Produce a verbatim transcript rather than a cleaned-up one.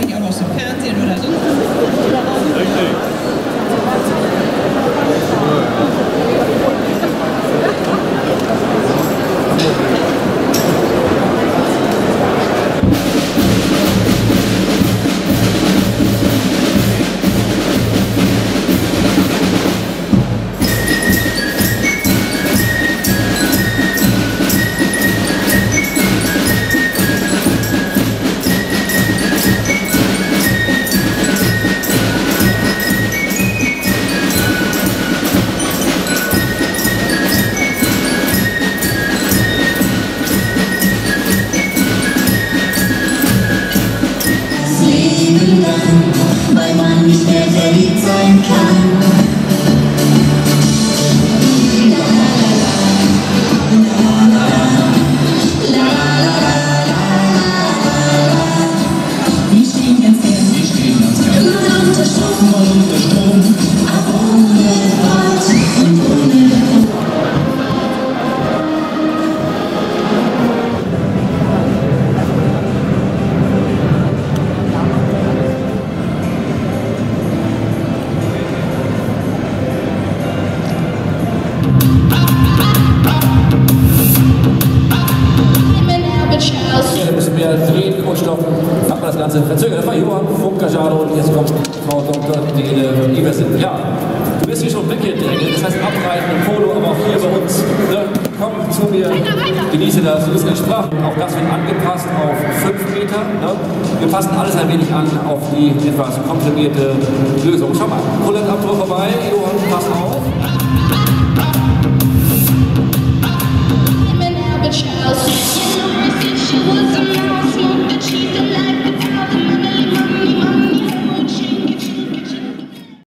natürlich auch aus dem Fernsehen oder so. Weil man nicht mehr verliebt sein kann. La la la, la la la, la la la. Wir stehen ganz fern, wir stehen ganz fern. Mal unter Strom, mal unter Strom, aber ohne Wort und ohne Ein bisschen mehr drehen, Kunststoffen, hat man das Ganze verzögert. Das war Johann Funkerjado und jetzt kommt Frau Doktor Dele Iversen. Ja, du bist hier schon weggedrängelt, das heißt abreiten im Polo, aber auch hier bei uns. Ne? Komm zu mir, genieße das. Du bist gesprochen, auch das wird angepasst auf fünf Meter. Ne? Wir passen alles ein wenig an auf die etwas komprimierte Lösung. Schau mal, Kullerabdruck vorbei, Johann, pass auf. She was a mouse.